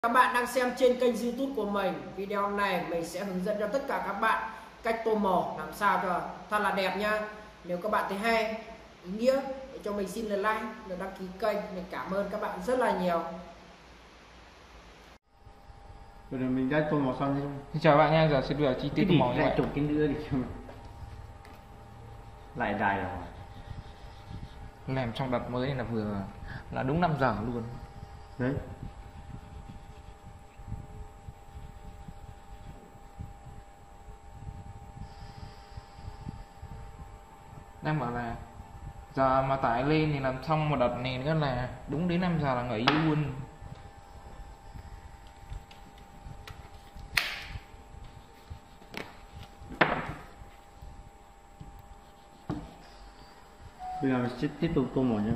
Các bạn đang xem trên kênh YouTube của mình. Video này mình sẽ hướng dẫn cho tất cả các bạn cách tô màu làm sao cho thật là đẹp nha. Nếu các bạn thấy hay, ý nghĩa để cho mình xin like, đăng ký kênh. Mình cảm ơn các bạn rất là nhiều. Rồi mình đã tô màu xong chưa? Xin chào bạn nha, giờ sẽ đưa chi tiết tô màu như lại vậy. chụp cái nữa thì lại đài rồi. Làm trong đợt mới là vừa là đúng 5 giờ luôn. Đấy. Đang bảo là giờ mà tải lên thì làm xong một đợt này nữa là đúng đến 5 giờ là nghỉ luôn. Bây giờ mình sẽ tiếp tục tô màu nhé.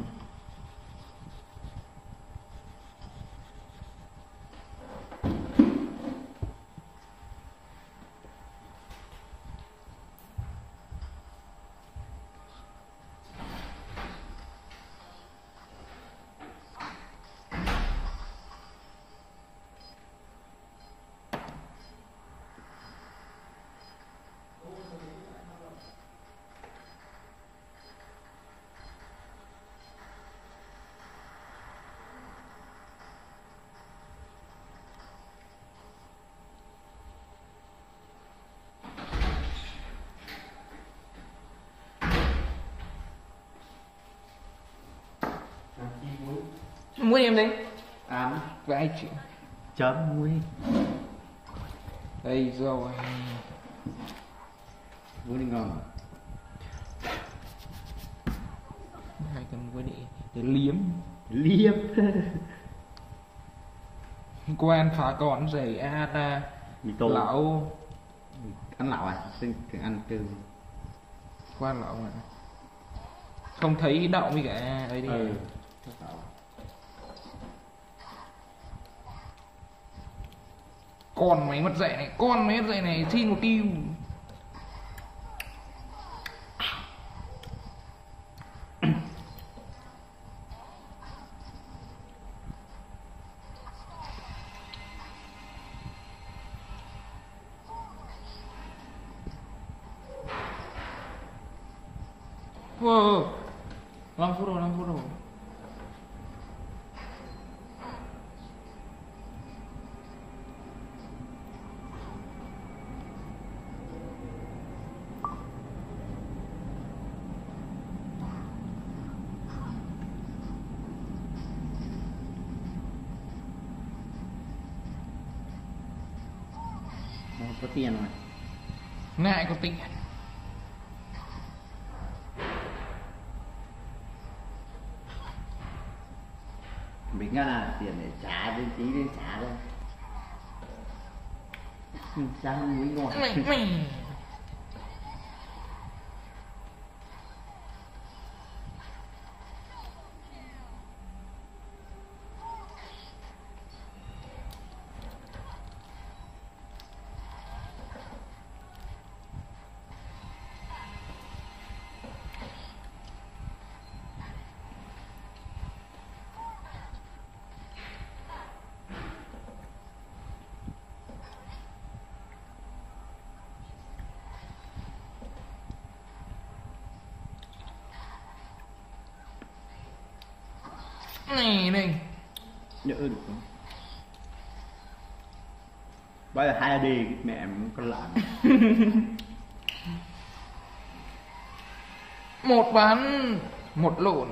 Muối em đấy. Ăn Vậy chị chấm muối. đây rồi. Muối đi ngon. Hai cái muối để liếm. Liếm. Quan phá con rể ra Mì tô. lão Ăn lẩu à? Xin thử ăn từ. quan lão mà không thấy đậu với cả ấy đi. Con máy mất dạy này, con máy mất dạy này xin một tiêu. Wow, 5 phút rồi, 5 phút rồi. Có tiền rồi. Ngại có tiền. Mình nghe là tiền để trả đến tí đến trả thôi. Giá muối ngon. Này Nhỡ được không? Bây giờ 2D cái mẹ em con lợn. một bán một lộn.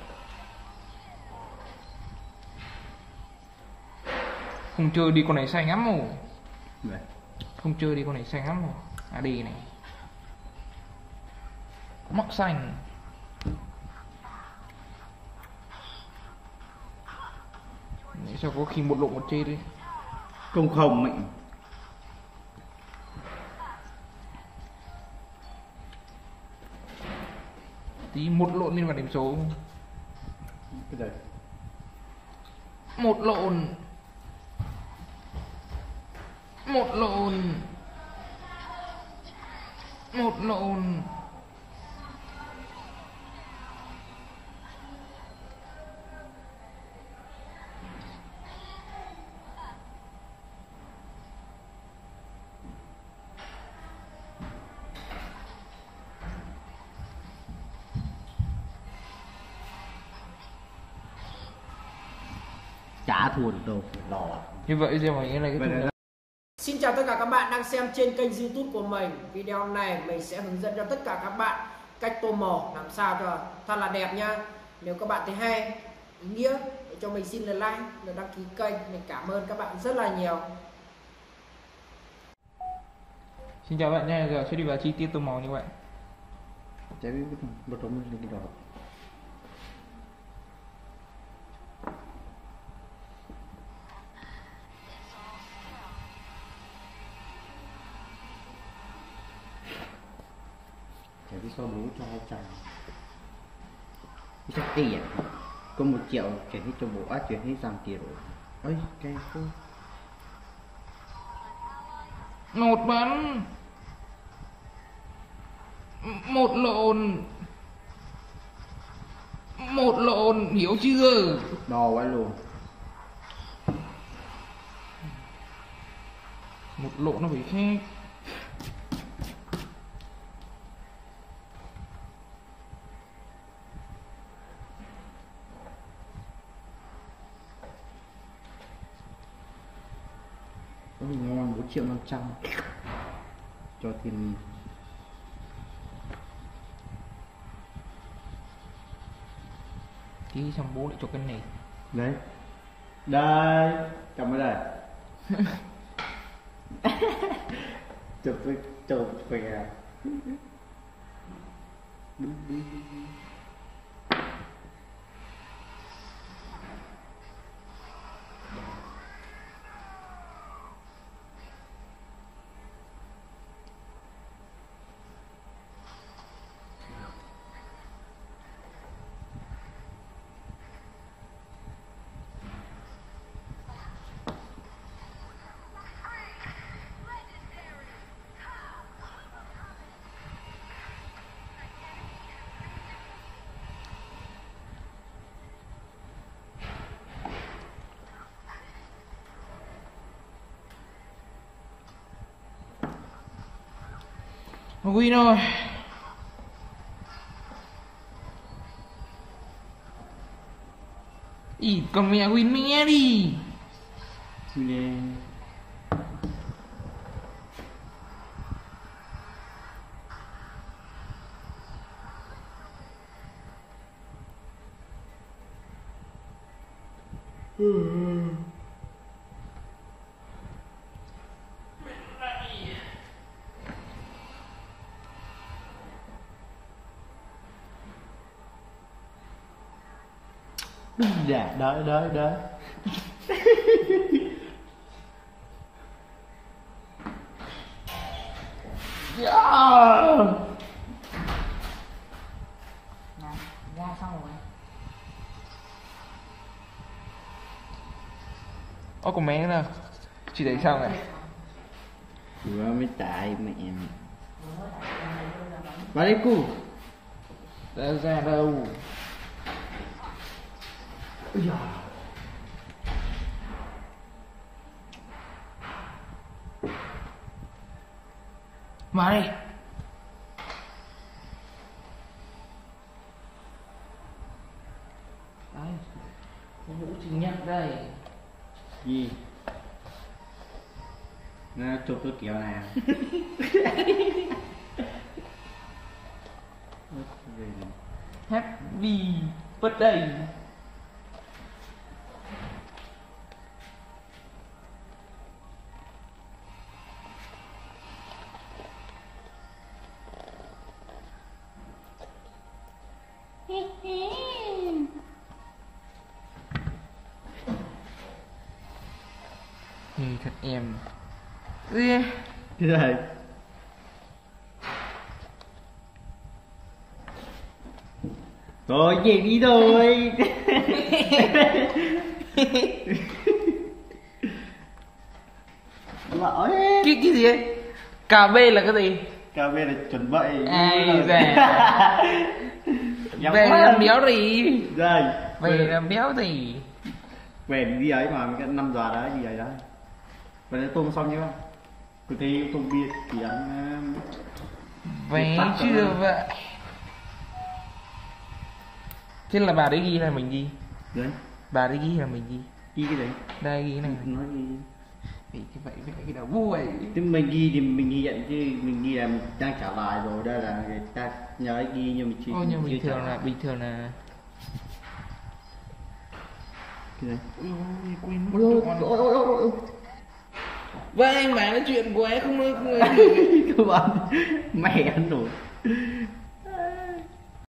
Không chơi đi con này xanh lắm rồi. Vậy. Không chơi đi con này xanh lắm rồi. À đi này mắc xanh. Đấy, sao có khi một lộn một chơi đi. Không mệnh. Tí một lộn lên vào điểm số. Cái đây. Một lộn. Một lộn. Một lộn. chả thua được đâu, lò. Như vậy giờ mình cái này cái thủ Xin chào tất cả các bạn đang xem trên kênh YouTube của mình. Video này mình sẽ hướng dẫn cho tất cả các bạn cách tô màu làm sao cho thật là đẹp nha. Nếu các bạn thấy hay, ý nghĩa để cho mình xin like, đăng ký kênh. Mình cảm ơn các bạn rất là nhiều. Xin chào bạn nha, giờ sẽ đi vào chi tiết tô màu như vậy. Chả biết bắt đầu mình cái đó. Chả biết sao bố cho hai chàng. Chắc tiền có 1 triệu chuyển hết cho bố, chuyển hết sang kia rồi. Ơi cái cô Một bắn, một lộn, hiểu chưa? đò quá luôn. Một lộn nó phải khác. Ôi ngon, 4.500.000 cho tiền. Tí xong bố lại cho cái này. Đấy đây cầm ở đây. chụp về Win rồi. Ý, còn mẹ win mẹ đi. lên. Dạ, đợi Ra xong rồi. Ô con mẹ nào. Chị thấy sao này? Vừa mới tại mẹ em. Vào đây cu. Ra đâu? Ôi giời. Mà đi. Đấy. Con Vũ trình nhắc đây. Gì? Nó chụp cái kiểu nào? Happy birthday. Thật em. Cái này. Thôi về đi thôi. Lỗi. Cái gì ấy? Cà bê là cái gì? Cà phê là chuẩn bị. Ai da. Về làm béo gì? Đây. Về làm béo gì? Về đi ấy mà cái 5 giờ đấy đi ấy đấy. Vậy là tôm xong nhá. Cứ thấy tôm bia thì ăn. Về chưa vậy? Thế là bà đấy ghi là mình ghi? Đấy. Bà đấy ghi là mình ghi? Ghi cái đấy. Đây ghi cái này. Nói gì? Vì cái vậy với cái đầu vui. Thế mình ghi thì mình ghi nhận chứ mình ghi là mình đang trả bài rồi, đây là người ta nhớ ghi nhưng mình chỉ Ô nhưng chưa bình trả thường là bài. Cái này. Ôi quên mất Ôi con. ôi ôi ôi ôi. Vâng anh bảo nói chuyện của em không Các bạn mẹ ăn nổi.